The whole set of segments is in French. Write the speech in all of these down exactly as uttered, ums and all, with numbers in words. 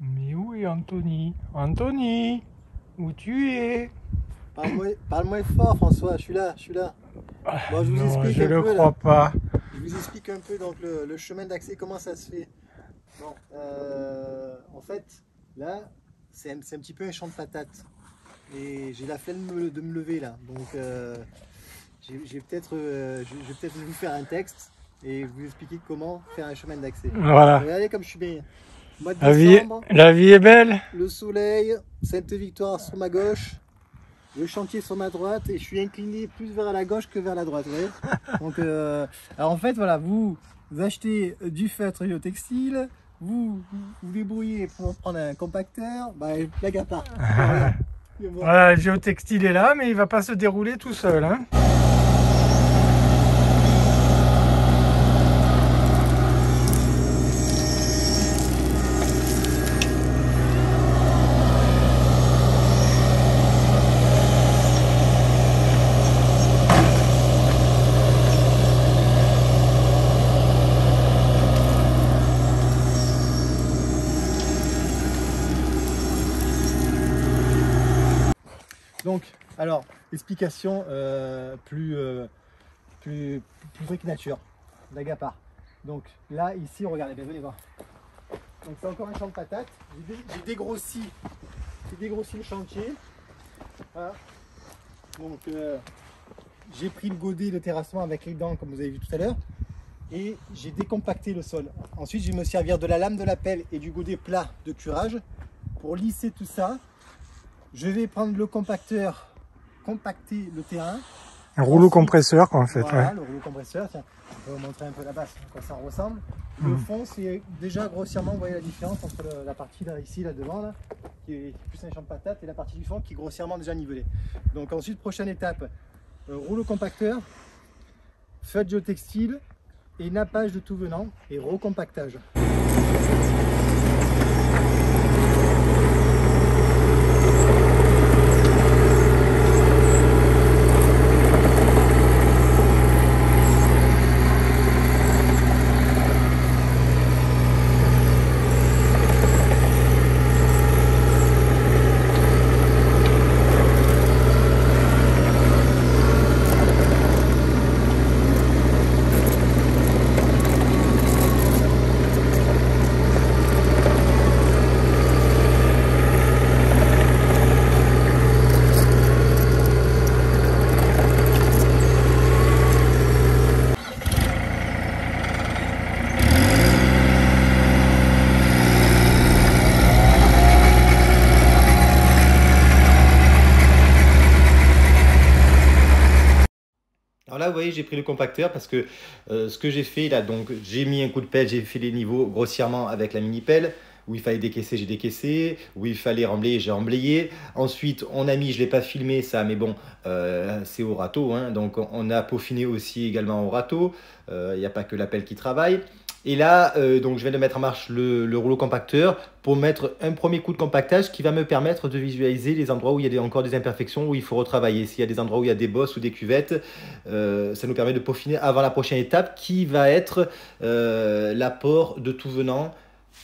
Mais où est Anthony? Anthony, où tu es? Parle-moi parle-moi fort, François, je suis là, je suis là. Bon, je vous Non, explique je un le peu crois là. pas. Je vous explique un peu donc le, le chemin d'accès, comment ça se fait. Bon, euh, en fait, là, c'est un, c'est un petit peu un champ de patates. Et j'ai la flemme de me, de me lever là. Donc, euh, j'ai j'ai peut-être, euh, je, je vais peut-être vous faire un texte et vous expliquer comment faire un chemin d'accès. Voilà. Regardez comme je suis bien. Mois de La vie, décembre, la vie est belle. le soleil, Sainte-Victoire sur ma gauche. Le chantier sur ma droite et je suis incliné plus vers la gauche que vers la droite, vous voyez. Donc, euh, alors en fait, voilà, vous, vous achetez du feutre géotextile, vous vous, vous débrouillez pour prendre un compacteur, bah, blague à part. Voilà. Voilà, le géotextile est là, mais il va pas se dérouler tout seul, hein. Donc, alors, explication euh, plus, euh, plus, plus truc nature, blague à part. Donc là, ici, regardez, bien, venez voir. Donc c'est encore un champ de patates. J'ai dé- j'ai dégrossi, j'ai dégrossi le chantier. Voilà. Donc euh, j'ai pris le godet de terrassement avec les dents, comme vous avez vu tout à l'heure, et j'ai décompacté le sol. Ensuite, je vais me servir de la lame de la pelle et du godet plat de curage pour lisser tout ça. Je vais prendre le compacteur, compacter le terrain. Un rouleau Ensuite, compresseur, quoi, en fait. voilà, Ouais. le rouleau compresseur. Tiens, on peut vous montrer un peu la base, à quoi ça ressemble. Le Mm. fond, c'est déjà grossièrement, vous voyez la différence entre le- la partie là, ici, là devant, là, qui est plus un champ de patates, et la partie du fond qui est grossièrement déjà nivelée. Donc ensuite, prochaine étape, euh, rouleau compacteur, feutre géotextile et nappage de tout venant et recompactage. Alors là, vous voyez, j'ai pris le compacteur parce que euh, ce que j'ai fait là, donc j'ai mis un coup de pelle, j'ai fait les niveaux grossièrement avec la mini pelle. Où il fallait décaisser, j'ai décaissé. Où il fallait remblayer, j'ai remblayé. Ensuite, on a mis, je ne l'ai pas filmé ça, mais bon, euh, c'est au râteau. Hein, donc on a peaufiné aussi également au râteau. Il euh, n'y a pas que la pelle qui travaille. Et là, euh, donc je viens de mettre en marche le, le rouleau compacteur pour mettre un premier coup de compactage qui va me permettre de visualiser les endroits où il y a des, encore des imperfections, où il faut retravailler. S'il y a des endroits où il y a des bosses ou des cuvettes, euh, ça nous permet de peaufiner avant la prochaine étape qui va être euh, l'apport de tout venant.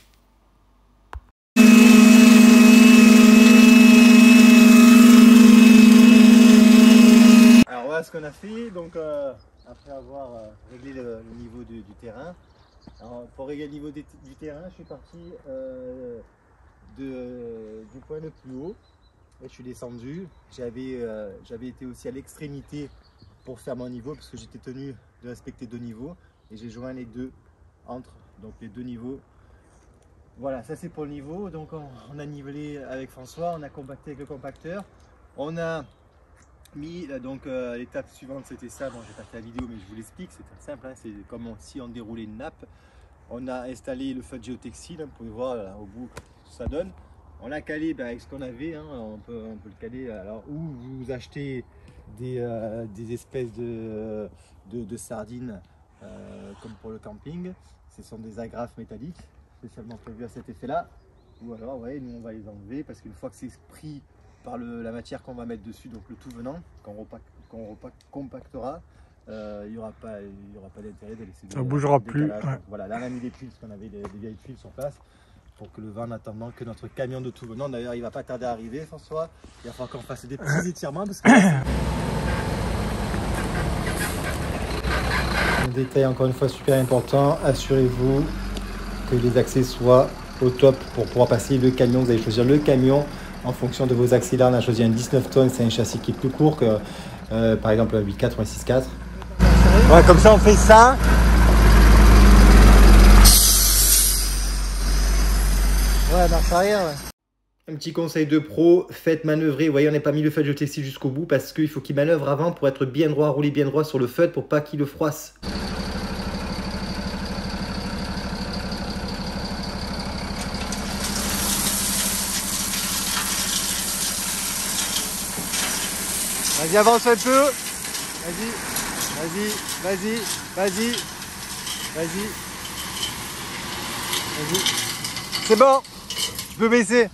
Alors voilà ce qu'on a fait, donc euh, après avoir euh, réglé le, le niveau du, du terrain. Alors, pour régler le niveau du, du terrain, je suis parti euh, de, du point le plus haut et je suis descendu. J'avais euh, j'avais été aussi à l'extrémité pour faire mon niveau parce que j'étais tenu de respecter deux niveaux et j'ai joint les deux entre donc les deux niveaux. Voilà, ça c'est pour le niveau. Donc on, on a nivelé avec François, on a compacté avec le compacteur, on a mis donc euh, l'étape suivante, c'était ça. Bon, j'ai pas fait la vidéo mais je vous l'explique, c'est très simple, hein, c'est comme on, si on déroulait une nappe. On a installé le feutre géotextile, hein, vous pouvez voir là, au bout ce que ça donne. On l'a calé ben, avec ce qu'on avait, hein, on, peut, on peut le caler. Alors, ou vous achetez des, euh, des espèces de, de, de sardines euh, comme pour le camping. Ce sont des agrafes métalliques spécialement prévues à cet effet-là. Ou alors, ouais, nous on va les enlever parce qu'une fois que c'est pris par le, la matière qu'on va mettre dessus, donc le tout venant, qu'on qu'on compactera, euh, il n'y aura pas, il y aura pas d'intérêt de laisser. Ça ne bougera plus. Ouais. Voilà, là on a mis des tuiles parce qu'on avait des, des vieilles tuiles sur place. pour que le vent, en attendant que notre camion de tout venant, d'ailleurs il va pas tarder à arriver François, il va falloir qu'on fasse des petits étirements parce que... Un détail encore une fois super important, assurez-vous que les accès soient au top pour pouvoir passer le camion. Vous allez choisir le camion en fonction de vos accès. Là on a choisi un dix-neuf tonnes, c'est un châssis qui est plus court que euh, par exemple un huit quatre ou un six quatre. Ouais, comme ça on fait ça. Ouais, marche arrière, ouais. Un petit conseil de pro, faites manœuvrer. Vous voyez, on n'a pas mis le feutre de textile jusqu'au bout parce qu'il faut qu'il manœuvre avant pour être bien droit, rouler bien droit sur le feutre pour pas qu'il le froisse. Vas-y, avance un peu. Vas-y, vas-y, vas-y, vas-y, vas-y, vas-y. C'est bon, je peux baisser.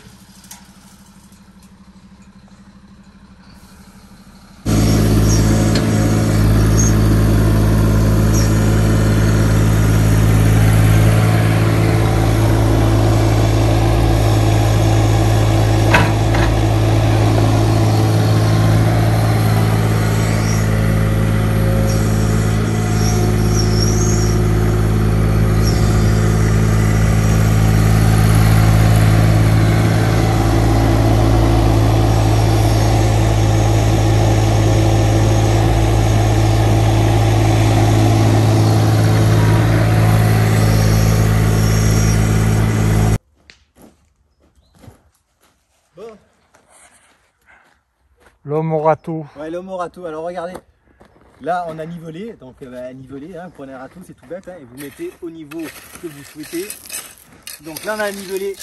Bon. L'homme au râteau. Ouais, l'homme au râteau. Alors regardez, là on a nivelé, donc euh, bah, nivelé, hein, vous prenez un râteau, c'est tout bête, hein, et vous mettez au niveau que vous souhaitez. Donc là on a nivelé.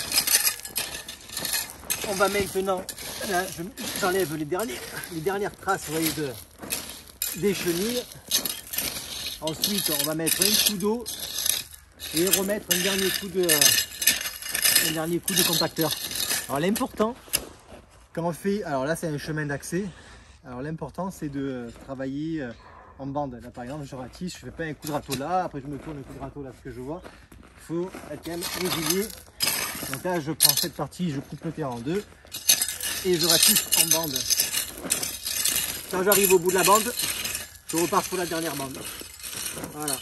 On va maintenant, là, j'enlève les dernières, les dernières traces, vous voyez, de, des chenilles. Ensuite on va mettre un coup d'eau et remettre un dernier coup de, un dernier coup de compacteur. Alors l'important, quand on fait, alors là c'est un chemin d'accès, alors l'important c'est de travailler en bande. Là par exemple je ratisse, je fais pas un coup de râteau là, après je me tourne un coup de râteau là, ce que je vois. Il faut être quand même régulier. Donc là je prends cette partie, je coupe le terrain en deux et je ratisse en bande. Quand j'arrive au bout de la bande, je repars pour la dernière bande. Voilà.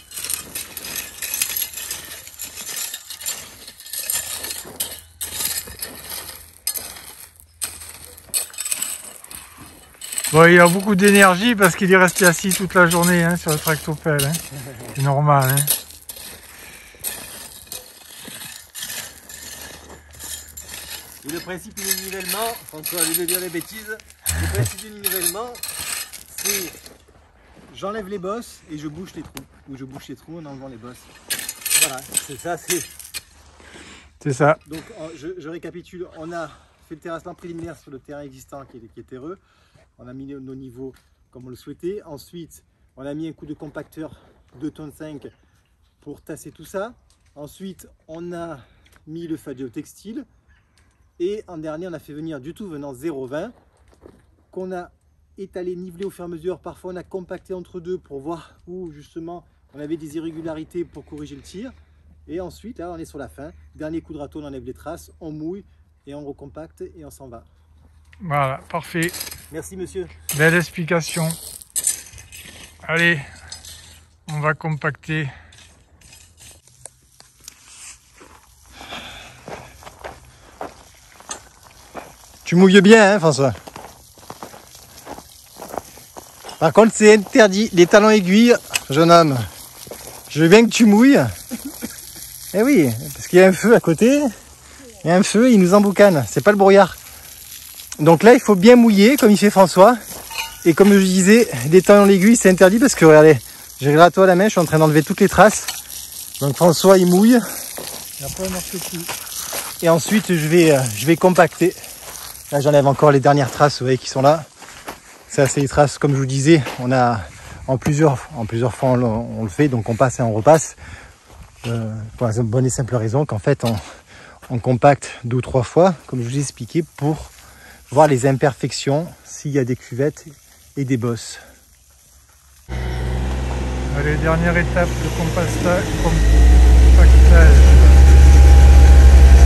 Bon, il a beaucoup d'énergie parce qu'il est resté assis toute la journée hein, sur le tractopelle. Hein. C'est normal. Hein. Et le principe du nivellement, François, au lieu de dire des bêtises, le principe du nivellement, c'est j'enlève les bosses et je bouche les trous. Ou je bouche les trous en enlevant les bosses. Voilà, c'est ça, c'est... C'est ça. Donc je, je récapitule, on a fait le terrassement préliminaire sur le terrain existant qui est, qui est terreux. On a mis nos niveaux comme on le souhaitait. Ensuite, on a mis un coup de compacteur deux tonnes cinq pour tasser tout ça. Ensuite, on a mis le feutre géotextile. Et en dernier, on a fait venir du tout venant zéro vingt qu'on a étalé, nivelé au fur et à mesure. Parfois, on a compacté entre deux pour voir où justement on avait des irrégularités pour corriger le tir. Et ensuite, là, on est sur la fin. Dernier coup de râteau, on enlève les traces, on mouille et on recompacte et on s'en va. Voilà, parfait. Merci monsieur. Belle explication. Allez, on va compacter. Tu mouilles bien, hein, François. Par contre, c'est interdit. Les talons aiguilles, jeune homme. Je veux bien que tu mouilles. Eh oui, parce qu'il y a un feu à côté. Il y a un feu, il nous emboucane. C'est pas le brouillard. Donc là, il faut bien mouiller, comme il fait François. Et comme je disais, les talons l'aiguille, c'est interdit parce que regardez, j'ai le râteau à la main, je suis en train d'enlever toutes les traces. Donc François, il mouille. Et après, on marche plus. Et ensuite, je vais, euh, je vais compacter. Là, j'enlève encore les dernières traces, vous voyez, qui sont là. Ça, c'est les traces, comme je vous disais, on a en plusieurs, en plusieurs fois, on, on le fait, donc on passe et on repasse. Euh, pour la bonne et simple raison qu'en fait, on, on compacte deux ou trois fois, comme je vous ai expliqué, pour voir les imperfections, s'il y a des cuvettes et des bosses. Allez, dernière étape de compactage. compactage.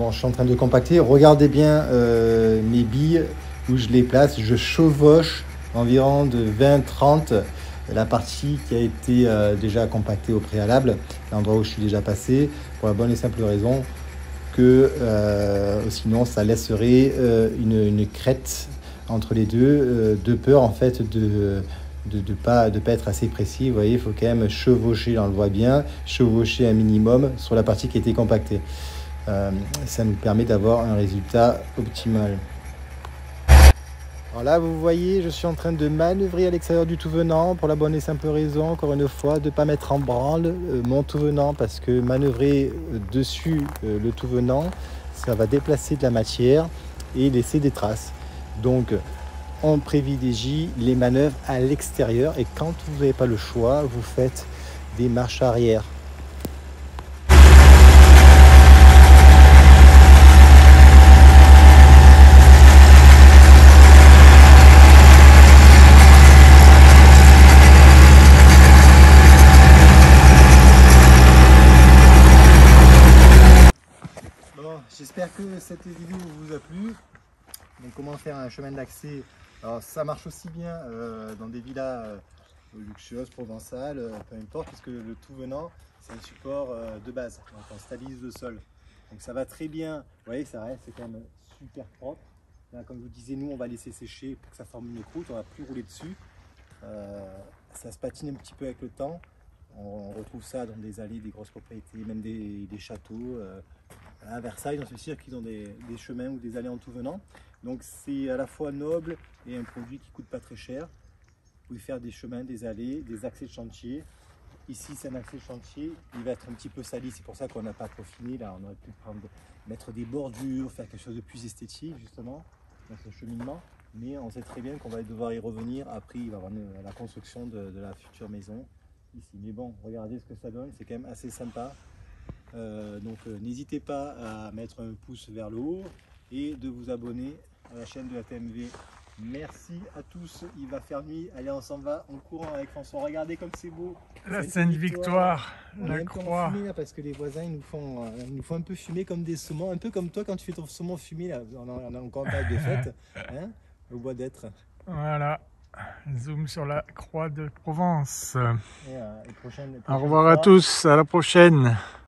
Bon, je suis en train de compacter. Regardez bien euh, mes billes où je les place. Je chevauche environ de vingt à trente la partie qui a été euh, déjà compactée au préalable, l'endroit où je suis déjà passé, pour la bonne et simple raison que euh, sinon ça laisserait euh, une, une crête entre les deux, euh, de peur en fait de de ne pas, de pas être assez précis. Vous voyez, il faut quand même chevaucher, on le voit bien, chevaucher un minimum sur la partie qui a été compactée. Euh, ça nous permet d'avoir un résultat optimal. Alors là, vous voyez, je suis en train de manœuvrer à l'extérieur du tout venant pour la bonne et simple raison, encore une fois, de ne pas mettre en branle euh, mon tout venant, parce que manœuvrer euh, dessus euh, le tout venant, ça va déplacer de la matière et laisser des traces. Donc, on privilégie les manœuvres à l'extérieur et quand vous n'avez pas le choix, vous faites des marches arrière. Bon, j'espère que cette vidéo vous a plu. Donc comment faire un chemin d'accès? Alors ça marche aussi bien euh, dans des villas euh, luxueuses, provençales, euh, peu importe, puisque le tout venant c'est un support euh, de base, donc on stabilise le sol. Donc ça va très bien, vous voyez ça reste quand même super propre. Là, comme je vous disais, nous on va laisser sécher pour que ça forme une croûte, on va plus rouler dessus. Euh, ça se patine un petit peu avec le temps. On, on retrouve ça dans des allées, des grosses propriétés, même des, des châteaux. Euh, à Versailles, on se sûr qu'ils ont des, des chemins ou des allées en tout venant. Donc c'est à la fois noble et un produit qui coûte pas très cher. Vous pouvez faire des chemins, des allées, des accès de chantier. Ici c'est un accès de chantier, il va être un petit peu sali, c'est pour ça qu'on n'a pas trop fini. Là on aurait pu prendre, mettre des bordures, faire quelque chose de plus esthétique justement, dans ce cheminement. Mais on sait très bien qu'on va devoir y revenir après il va y avoir la construction de, de la future maison ici. Mais bon, regardez ce que ça donne, c'est quand même assez sympa. Euh, donc euh, n'hésitez pas à mettre un pouce vers le haut et de vous abonner à la chaîne de la T M V. Merci à tous, il va faire nuit, allez on s'en va en courant avec François, regardez comme c'est beau. La Sainte-Victoire, la croix. Là parce que les voisins ils nous, font, euh, ils nous font un peu fumer comme des saumons, un peu comme toi quand tu fais ton saumon fumé, là. on a encore un bac de fête, hein, au bois d'être. Voilà, zoom sur la croix de Provence. Et, euh, et prochaine, prochaine Au revoir fois. à tous, à la prochaine.